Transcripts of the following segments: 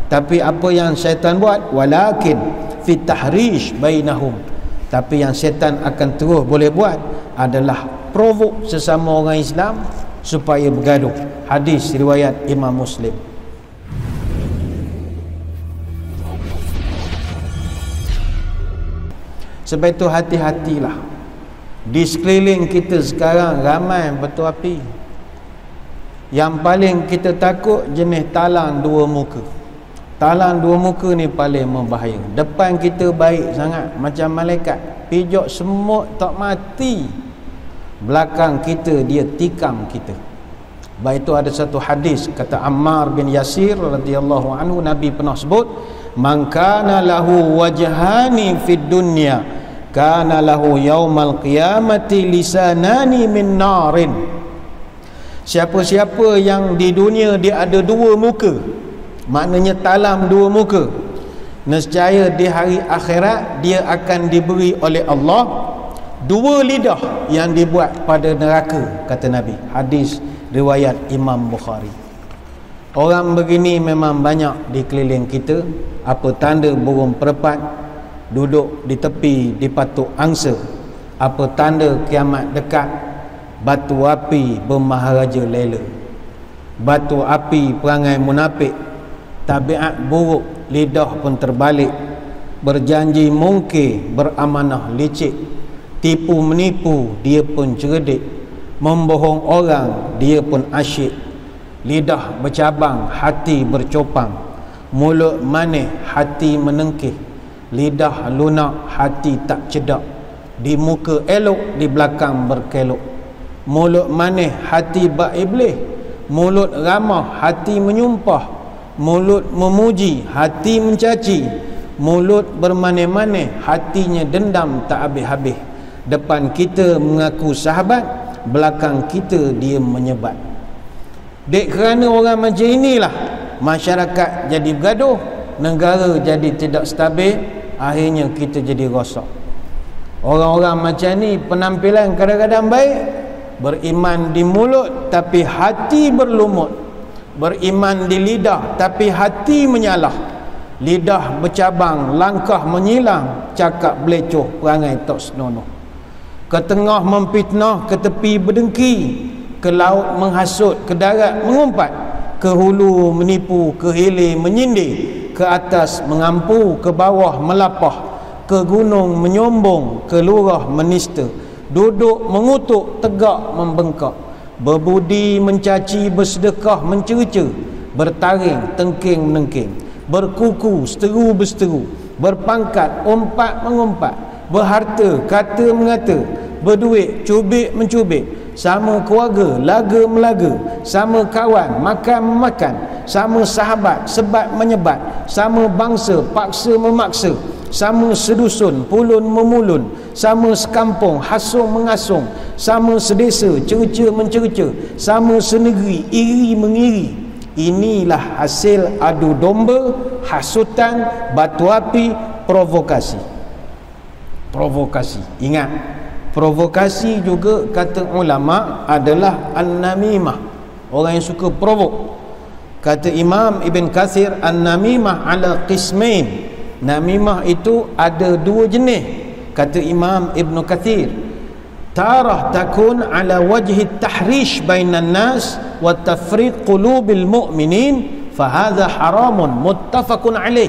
Tapi apa yang syaitan buat? Walakin fit tahrish bainahum. Tapi yang syaitan akan terus boleh buat adalah provok sesama orang Islam supaya bergaduh. Hadis riwayat Imam Muslim. Sebab itu hati-hatilah. Di sekeliling kita sekarang ramai batu api. Yang paling kita takut jenis talang dua muka. Talang dua muka ni paling membahaya. Depan kita baik sangat macam malaikat, pijak semut tak mati. Belakang kita dia tikam kita. Baik itu ada satu hadis kata Ammar bin Yasir radhiyallahu anhu, Nabi pernah sebut, man kana lahu wajhani fid dunya kana lahu yaumal qiyamati lisanani min narin. Siapa-siapa yang di dunia dia ada dua muka, maknanya talam dua muka, nescaya di hari akhirat dia akan diberi oleh Allah dua lidah yang dibuat pada neraka, kata Nabi. Hadis riwayat Imam Bukhari. Orang begini memang banyak di keliling kita. Apa tanda burung perempat duduk di tepi dipatuk angsa? Apa tanda kiamat dekat? Batu api bermaharaja lela. Batu api perangai munafik, tabiat buruk, lidah pun terbalik, berjanji mungkir, beramanah licik, tipu menipu dia pun cerdik, membohong orang dia pun asyik, lidah bercabang hati bercopang, mulut manis hati menengkih, lidah lunak hati tak cedak, di muka elok di belakang berkelok, mulut manis hati bak iblis, mulut ramah hati menyumpah, mulut memuji hati mencaci, mulut bermanis-manis hatinya dendam tak habis-habis. Depan kita mengaku sahabat, belakang kita dia menyebat. Dek kerana orang macam inilah masyarakat jadi bergaduh, negara jadi tidak stabil, akhirnya kita jadi rosak. Orang-orang macam ni penampilan kadang-kadang baik, beriman di mulut tapi hati berlumut, beriman di lidah tapi hati menyalah, lidah bercabang, langkah menyilang, cakap belecoh, perangai tak senonoh, ke tengah memfitnah, ke tepi berdengki, ke laut menghasut, ke darat mengumpat, ke hulu menipu, ke hilir menyindir, ke atas mengampu, ke bawah melapah, ke gunung menyombong, ke lurah menista, duduk mengutuk, tegak membengkak, berbudi mencaci, bersedekah mencerca, bertaring tengking menengking, berkuku seteru berseteru, berpangkat umpat mengumpat, berharta kata mengata, berduit cubik mencubik, sama keluarga laga melaga, sama kawan makan memakan, sama sahabat sebat menyebat, sama bangsa paksa memaksa, sama sedusun pulun memulun, sama sekampung hasung mengasung, sama sedesa cerca mencerca, sama senegeri iri mengiri. Inilah hasil adu domba, hasutan, batu api, provokasi. Provokasi, ingat, provokasi juga kata ulama adalah an-namimah, orang yang suka provok. Kata Imam Ibn Kathir, an-namimah ala qismain, namimah itu ada dua jenis. Kata Imam Ibn Kathir, tarah takun ala wajhi tahrish bainan nas wa tafriq qulubil mu'minin, fahadha haramun muttafaqun alaih.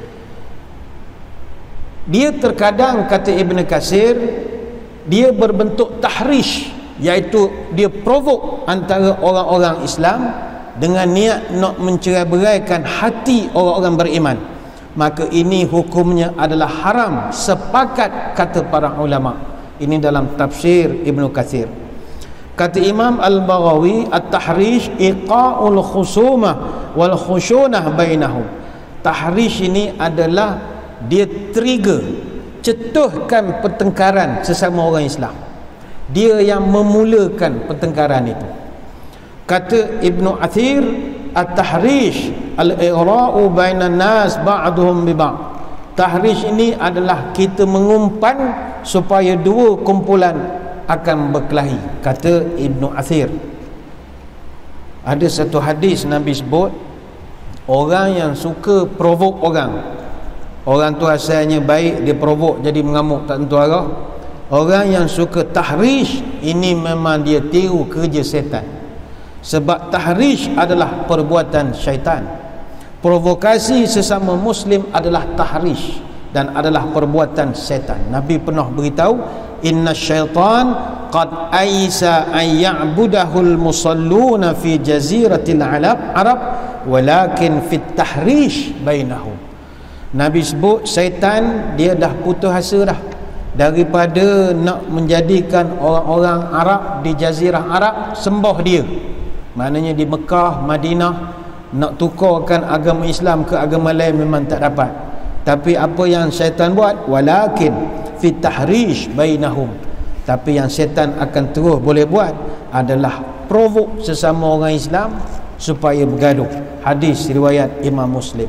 Dia terkadang, kata Ibn Kathir, dia berbentuk tahrish, iaitu dia provok antara orang-orang Islam dengan niat nak mencerai-beraikan hati orang-orang beriman. Maka ini hukumnya adalah haram, sepakat kata para ulama. Ini dalam tafsir Ibn Kathir. Kata Imam Al-Baghawi, at-tahrish iqa'ul khusumah wal khushunah bainahum. Tahrish ini adalah dia trigger, cetuhkan pertengkaran sesama orang Islam. Dia yang memulakan pertengkaran itu. Kata Ibn Athir, at-tahrish al-igra'u bainan nas ba'duhum bi ba'd. Tahrish ini adalah kita mengumpan supaya dua kumpulan akan berkelahi, kata Ibn Athir. Ada satu hadis Nabi sebut, Orang yang suka provok orang tu asalnya baik, dia provok jadi mengamuk tak tentu arah. Orang yang suka tahrish, ini memang dia tiru kerja setan. Sebab tahrish adalah perbuatan syaitan. Provokasi sesama muslim adalah tahrish dan adalah perbuatan setan. Nabi pernah beritahu, inna syaitan qad aisa an ya'budahul musalluna fi jaziratil arab walakin fit tahrish bainahum. Nabi sebut syaitan dia dah putus asa dah daripada nak menjadikan orang-orang Arab di jazirah Arab sembah dia. Maknanya di Mekah, Madinah nak tukarkan agama Islam ke agama lain memang tak dapat. Tapi apa yang syaitan buat? Walakin fi tahrish bainahum. Tapi yang syaitan akan terus boleh buat adalah provok sesama orang Islam supaya bergaduh. Hadis riwayat Imam Muslim.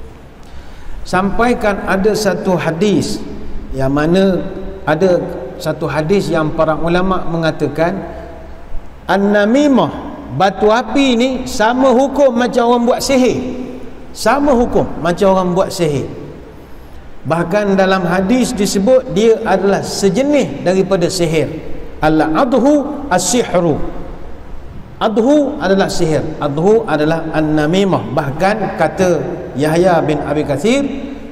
Sampaikan ada satu hadis yang mana ada satu hadis yang para ulama mengatakan an-namimah, batu api ni sama hukum macam orang buat sihir. Sama hukum macam orang buat sihir. Bahkan dalam hadis disebut dia adalah sejenis daripada sihir. Al-adhu as-sihru. Adhu adalah sihir. Adhu adalah an-namimah. Bahkan kata Yahya bin Abi Katsir,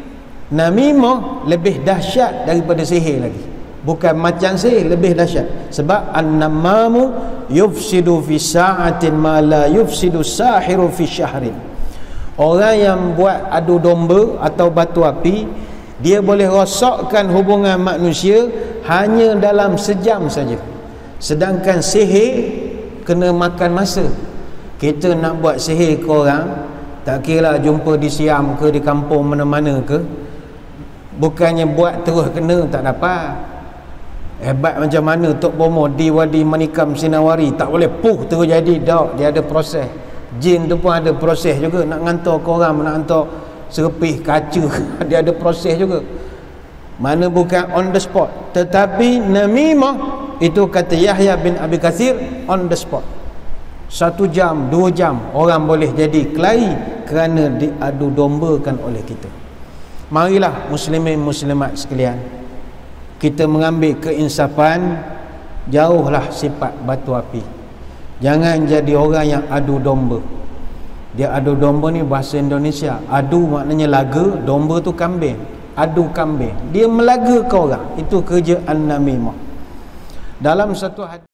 namimah lebih dahsyat daripada sihir lagi. Bukan macam sihir, lebih dahsyat. Sebab an-namamu yufsidu fi sa'atin ma la yufsidu sahiru fi syahrin. Orang yang buat adu domba atau batu api, dia boleh rosakkan hubungan manusia hanya dalam sejam saja. Sedangkan sihir kena makan masa. Kita nak buat sihir ke orang, tak kira jumpa di Siam ke, di kampung mana-mana ke, bukannya buat terus kena, tak dapat. Hebat macam mana Tok Bomo di Wadi Manikam Sinawari, tak boleh terus jadi. Tak, dia ada proses. Jin tu pun ada proses juga. Nak hantar ke orang, nak hantar serpih, kaca, dia ada proses juga. Mana bukan on the spot. Tetapi namimah itu kata Yahya bin Abi Katsir on the spot. 1 jam, 2 jam orang boleh jadi kelahi kerana diadu dombakan oleh kita. Marilah muslimin muslimat sekalian, kita mengambil keinsafan, jauhlah sifat batu api. Jangan jadi orang yang adu domba. Dia adu domba ni bahasa Indonesia. Adu maknanya laga, domba tu kambing. Adu kambing. Dia melaga ke orang. Itu kerja an-namimah. Dalam satu hadis